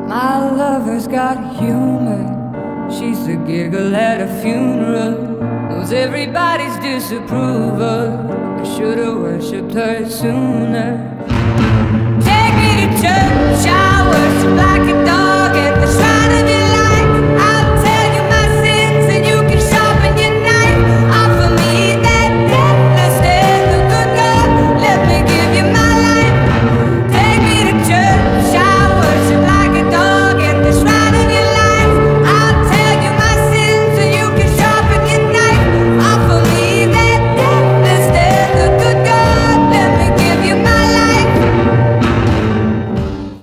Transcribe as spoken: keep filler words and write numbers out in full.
My lover's got humor. She's the giggle at a funeral. Knows everybody's disapproval. I should've worshipped her sooner. Take me to church.